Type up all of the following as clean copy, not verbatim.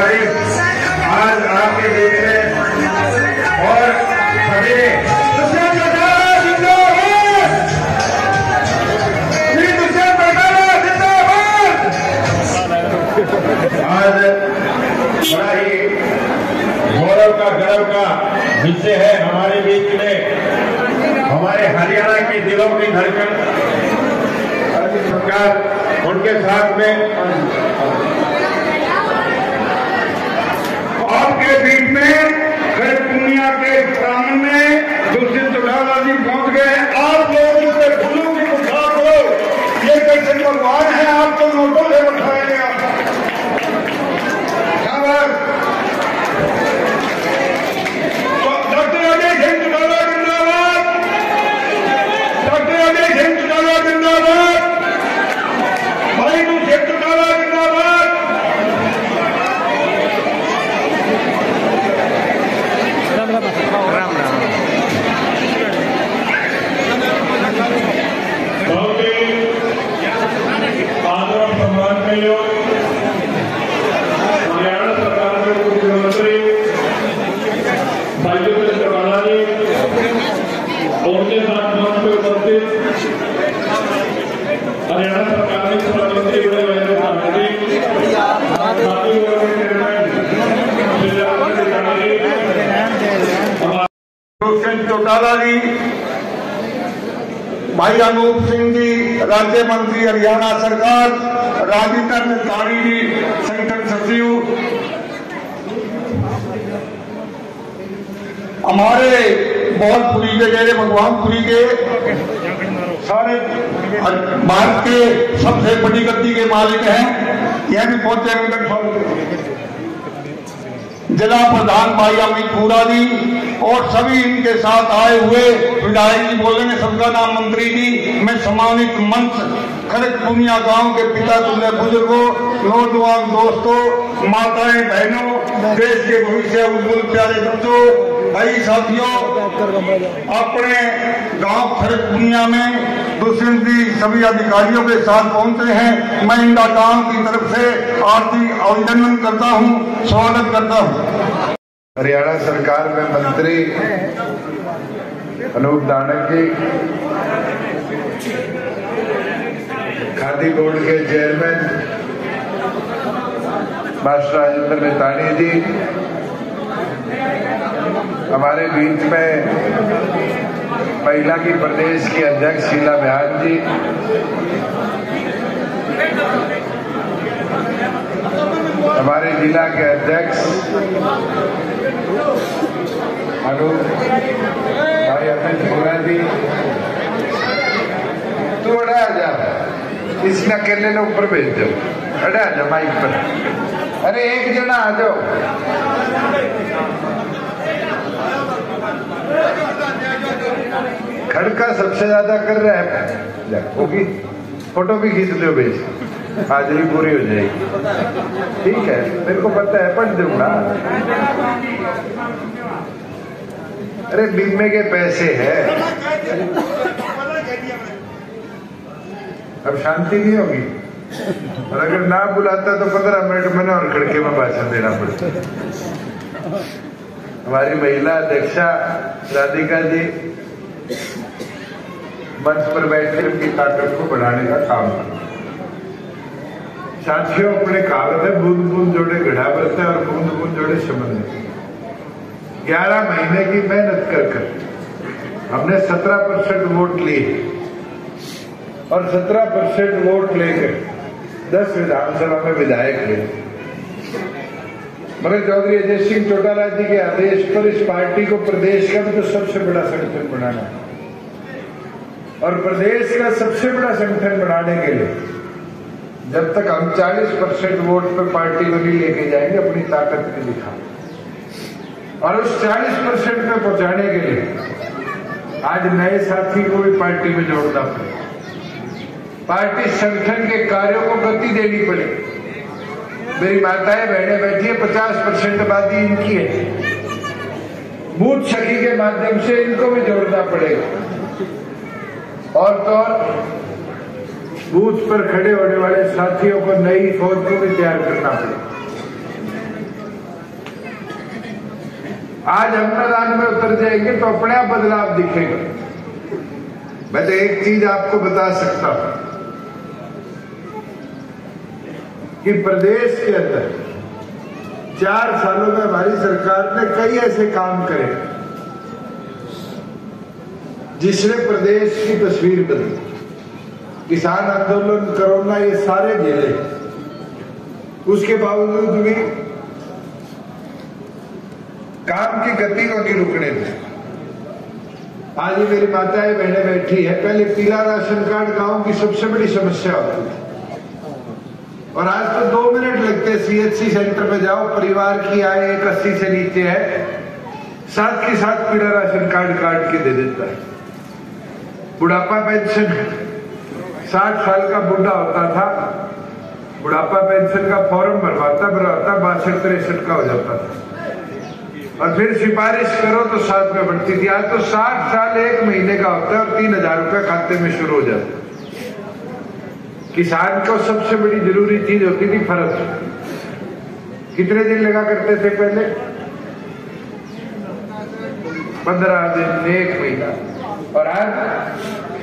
तारीख आज आपके बीच में और सभी आज बड़ा ही गौरव का गर्व का विषय है हमारे बीच में हमारे हरियाणा के दिलों की धड़कन सरकार उनके साथ में आपके बीच में खड़क पुनिया के प्रांगण में दुष्यंत चौटाला जी पहुंच गए। आप लोग इससे फूलों की गुच्छा करो, ये कैसे भगवान है, आप तो नोटों से उठाएंगे। डॉक्टर अजय सिंह चौटाला जिंदाबाद, डॉक्टर अजय सिंह चौटाला जिंदाबाद, भाई दुष्यंत चौटाला जिंदाबाद। राम राम बहुत ही आदर और सम्मान के लिए हरियाणा सरकार के मुख्यमंत्री भाई दुष्यंत चौटाला जी उनके साथ मंच पर उपस्थित हरियाणा सरकार के मुख्यमंत्री बड़े महेंद्र ठाकुर जी, साथी दुष्यंत चौटाला जी, भाई अनूप सिंह जी राज्य मंत्री हरियाणा सरकार, राजिंदर नितानी जी संगठन सचिव, हमारे बहुत पुरी के गए भगवानपुरी के सारे भारत के सबसे बड़ी गद्दी के मालिक हैं, यह भी पहुंचे जिला प्रधान भाई अमित पूरा जी और सभी इनके साथ आए हुए विधायक जी बोलेंगे सबका नाम, मंत्री जी, मैं सम्मानित मंच खड़क पुनिया गांव के पिता तुल्य बुजुर्गों, नौजवान दोस्तों, माताएं बहनों, देश के भविष्य उज्जवल प्यारे बच्चों, भाई साथियों, अपने गांव खड़क पुनिया में दुष्यंत जी सभी अधिकारियों के साथ पहुंचे हैं। मैं इनका गांव की तरफ से हार्दिक अभिनंदन करता हूं, स्वागत करता हूं। हरियाणा सरकार में मंत्री अनूप दानक जी, खादी बोर्ड के चेयरमैन मास्टर राजेंद्र नितानी जी, हमारे बीच में महिला की प्रदेश की अध्यक्ष शीला बयान जी, हमारे जिला के अध्यक्ष अनूप भाई अमित पूरा जी, तू अड़ा जा, इसने अकेले ने ऊपर भेज दो, अड़ा जा माइक पर, अरे एक जना आ जाओ। खड़का सबसे ज्यादा कर रहा है, होगी फोटो भी खींच लो भेज, हाजिरी पूरी हो जाएगी। ठीक है, मेरे को पता है, पढ़ दूंगा। अरे बीमे के पैसे है, अब शांति नहीं होगी, और अगर ना बुलाता तो 15 मिनट में और खड़के में भाषण देना पड़ता। हमारी महिला अध्यक्षा राधिका जी मंच पर बैठकर उनकी ताकत को बढ़ाने का काम करते। साथियों, अपने कहावत है, बूंद बूंद जोड़े घड़ा भरता है और बूंद बूंद जोड़े समझ। 11 महीने की मेहनत कर हमने 17% वोट लिए और 17% वोट लेकर 10 विधानसभा में विधायक हुए। मगर चौधरी अजय सिंह चौटाला जी के आदेश पर इस पार्टी को प्रदेश का भी तो सबसे बड़ा संगठन बनाना है, और प्रदेश का सबसे बड़ा संगठन बनाने के लिए जब तक हम 40% वोट पर पार्टी को नहीं लेके जाएंगे, अपनी ताकत नहीं दिखा, और उस 40% में पहुंचाने के लिए आज नए साथी को भी पार्टी में जोड़ना पड़े। पार्टी संगठन के कार्यों को गति देनी पड़ेगी। मेरी माताएं बहनें बैठी है, 50% आबादी इनकी है, बूथ सखी के माध्यम से इनको भी जोड़ना पड़ेगा, और तो और बूथ पर खड़े होने वाले साथियों को, नई फौज को भी तैयार करना पड़ेगा। आज हम मैदान में उतर जाएंगे तो अपने आप बदलाव दिखेगा। मैं तो एक चीज आपको बता सकता हूं कि प्रदेश के अंदर 4 सालों में हमारी सरकार ने कई ऐसे काम करे जिसने प्रदेश की तस्वीर बदली। किसान आंदोलन, कोरोना, ये सारे झेले, उसके बावजूद भी काम की गति को नहीं रुकने थे। आज मेरी माताएं बहनें बैठी है, पहले पीला राशन कार्ड गांव की सबसे बड़ी समस्या होती थी और आज तो 2 मिनट लगते। CHC सेंटर में जाओ, परिवार की आय 80 से नीचे है, साथ के साथ पीला राशन कार्ड काट के दे देता है। बुढ़ापा पेंशन 60 साल का बुढ़ा होता था, बुढ़ापा पेंशन का फॉर्म भरवाता 62-63 का हो जाता था और फिर सिफारिश करो तो 7 में बढ़ती थी। आज तो 60 साल 1 महीने का होता है और 3000 रुपये खाते में शुरू हो जाता है। किसान को सबसे बड़ी जरूरी चीज होती थी फर्ज। कितने दिन लगा करते थे पहले? 15 दिन, 1 महीना, और आज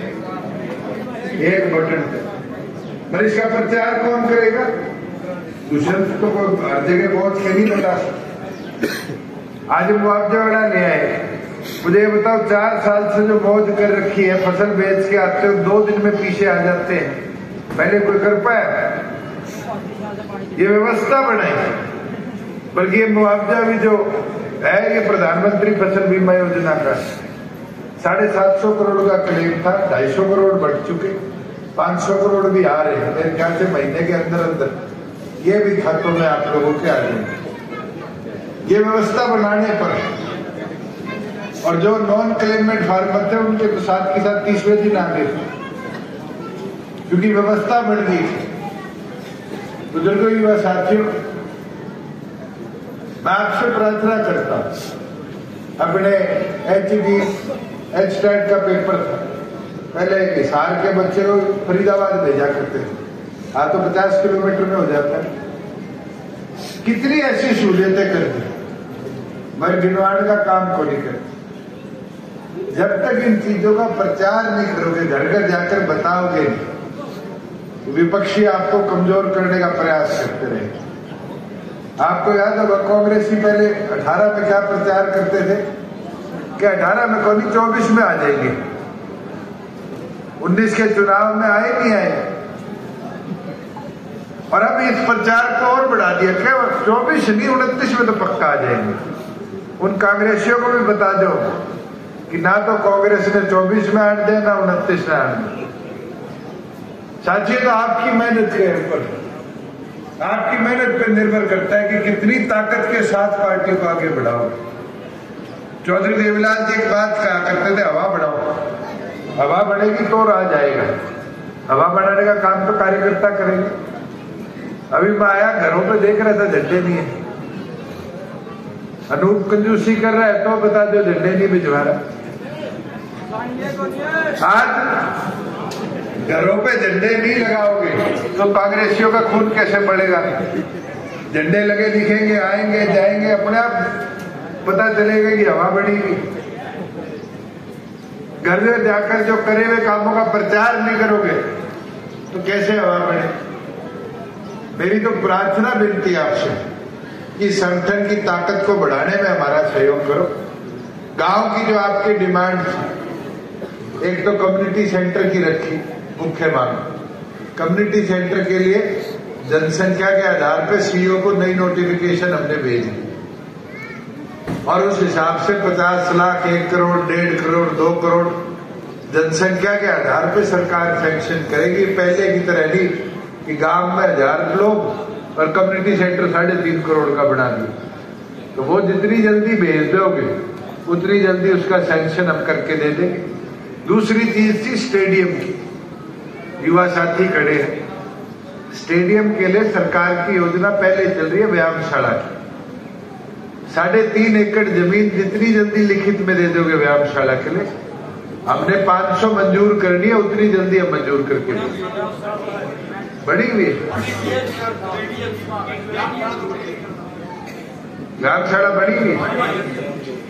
1 बटन पे। पर इसका प्रचार कौन करेगा? दुष्यंत तो हर जगह पहुंच के नहीं बता सकता। आज मुआवजा वाला ले आए, मुझे ये बताओ 4 साल से जो मौज कर रखी है, फसल बेच के आते हो 2 दिन में पीछे आ जाते हैं, पहले कोई कर पाया? ये व्यवस्था बनाई। बल्कि ये मुआवजा भी जो है ये प्रधानमंत्री फसल बीमा योजना का 750 करोड़ का क्लेम था, 250 करोड़ बढ़ चुके, 500 करोड़ भी आ रहे हैं। मेरे ख्याल से महीने के अंदर अंदर ये भी खातों में आप लोगों के आ जाएंगे। ये व्यवस्था बनाने पर, और जो नॉन क्लेमेंट फार्मर थे उनके तो साथ के साथ 30वें दिन आ गए, क्योंकि व्यवस्था बन गई। बुजुर्गों, युवा साथियों, मैं आपसे प्रार्थना करता हूं, अपने HTET का पेपर था, पहले हिसार के बच्चे को फरीदाबाद भेजा करते थे, आज तो 50 किलोमीटर में हो जाता है। कितनी ऐसी सहूलियतें कर दी, मगर गिनवाड़ का काम को नहीं करती। जब तक इन चीजों का प्रचार नहीं करोगे, घर घर जाकर बताओगे नहीं, विपक्षी आपको कमजोर करने का प्रयास करते रहे। आपको याद होगा कांग्रेसी पहले 18 में क्या प्रचार करते थे कि 18 में कौन 24 में आ जाएंगे। 19 के चुनाव में आए नहीं आए, और अब इस प्रचार को और बढ़ा दिया, क्या 24 नहीं 29 में तो पक्का आ जाएंगे। उन कांग्रेसियों को भी बता दो कि ना तो कांग्रेस ने 24 में आने दे, ना 29 में आने दे। साथियों, तो आपकी मेहनत के ऊपर, आपकी मेहनत पर निर्भर करता है कि कितनी ताकत के साथ पार्टी को आगे बढ़ाओ। चौधरी देवीलाल जी एक बात कहा करते थे, हवा बढ़ाओ, हवा बढ़ेगी तो राज आएगा। हवा बढ़ाने का काम तो कार्यकर्ता करेंगे। अभी मैं आया, घरों पे देख रहा था, झंडे नहीं है। अनूप कंजूसी कर रहा है तो बता दो झंडे नहीं भिजवा रहा। आज घरों पे झंडे नहीं लगाओगे तो कांग्रेसियों का खून कैसे बढ़ेगा? झंडे लगे दिखेंगे, आएंगे जाएंगे, अपने आप पता चलेगा कि हवा बढ़ेगी। घर में जाकर जो करे हुए कामों का प्रचार नहीं करोगे तो कैसे हवा बढ़े? मेरी तो प्रार्थना विनती आपसे कि संगठन की ताकत को बढ़ाने में हमारा सहयोग करो। गांव की जो आपकी डिमांड थी, एक तो कम्युनिटी सेंटर की रखी मुख्य मांग। कम्युनिटी सेंटर के लिए जनसंख्या के आधार पर सीईओ को नई नोटिफिकेशन हमने भेजी और उस हिसाब से 50 लाख, 1 करोड़, 1.5 करोड़, 2 करोड़ जनसंख्या के आधार पर सरकार सैंक्शन करेगी। पहले की तरह नहीं कि गांव में 1000 लोग और कम्युनिटी सेंटर 3.5 करोड़ का बना दिया। तो वो जितनी जल्दी भेज दोगे उतनी जल्दी उसका सैंक्शन हम करके दे देंगे। दूसरी चीज थी स्टेडियम की। युवा साथी खड़े हैं, स्टेडियम के लिए सरकार की योजना पहले चल रही है व्यायामशाला की। 3.5 एकड़ जमीन जितनी जल्दी लिखित में दे दोगे व्यायामशाला के लिए, हमने 500 मंजूर करनी है, उतनी जल्दी हम मंजूर करके देंगे। बड़ी हुई व्यायामशाला बड़ी हुई।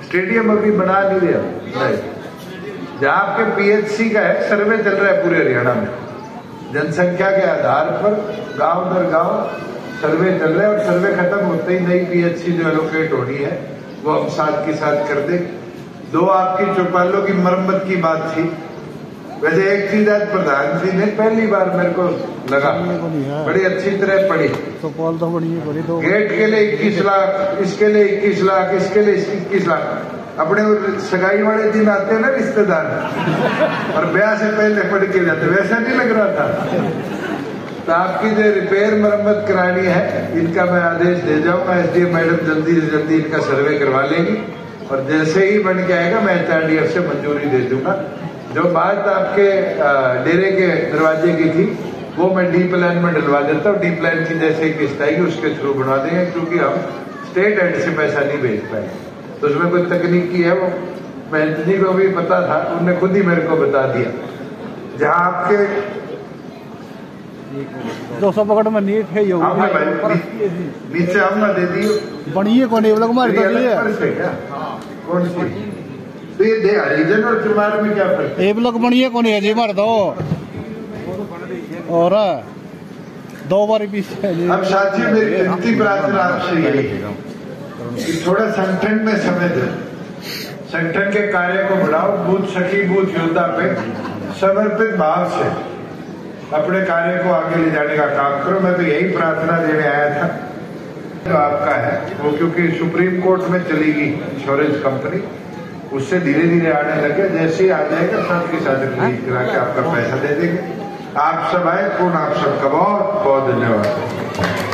स्टेडियम अभी बना नहीं रहे नहीं। जहाँ आपके पीएचसी का है, सर्वे चल रहा है पूरे हरियाणा में, जनसंख्या के आधार पर गांव दर गांव सर्वे चल रहा है, और सर्वे खत्म होते ही नई पीएचसी जो एलोकेट होनी है वो हम साथ के साथ कर देंगे। 2 आपकी चौपालों की मरम्मत की बात थी। वैसे एक चीज आज प्रधान जी ने पहली बार मेरे को लगा बड़ी अच्छी तरह पढ़ी, चौपाल तो बड़ी तो गेट के लिए 21 लाख, इसके लिए 21 लाख, इसके लिए 21 लाख। अपने सगाई वाले दिन आते हैं ना रिश्तेदार, और ब्याह से पहले पढ़ के जाते, वैसा नहीं लग रहा था। तो आपकी जो रिपेयर मरम्मत करानी है, इनका मैं आदेश दे जाऊंगा, एसडीएम मैडम जल्दी से जल्दी इनका सर्वे करवा लेंगी, और जैसे ही बन के आएगा मैं एचआरडीएफ से मंजूरी दे दूंगा। जो बात आपके डेरे के दरवाजे की थी वो मैं डी प्लान में डलवा देता हूँ। डी प्लान की जैसे किस्त आएगी उसके थ्रू बनवा देंगे, क्योंकि हम स्टेट एंड से पैसा नहीं भेज पाए, तो उसमें कोई तकनीकी है, वो महंत जी को भी पता था, उन्होंने खुद ही मेरे को बता दिया। जहाँ आपके 200 पकड़ में नीट है यो नीचे हम ना दे दियो बढ़िए कौन है हमारी कौन सी तो ये दे हरिजन और चमार में क्या फर्क है? एक लोग बढ़िए कौन है जी मार दो और 2 बार पीछे। अब साथियों मेरी विनती प्रार्थना आपसे यही है कि थोड़ा संगठन में समय दे, संगठन के कार्य को बढ़ाओ, बूथ सखी बूथ योद्धा पे समर्पित भाव से अपने कार्य को आगे ले जाने का काम करो। मैं तो यही प्रार्थना देने आया था। जो आपका है वो क्योंकि सुप्रीम कोर्ट में चली गई इंश्योरेंस कंपनी, उससे धीरे धीरे आने लगे, जैसे ही आ जाएगा साथ के साथ रिलीज करा के आपका पैसा दे देंगे। आप सब आए, पूर्ण आप सबका बहुत बहुत धन्यवाद।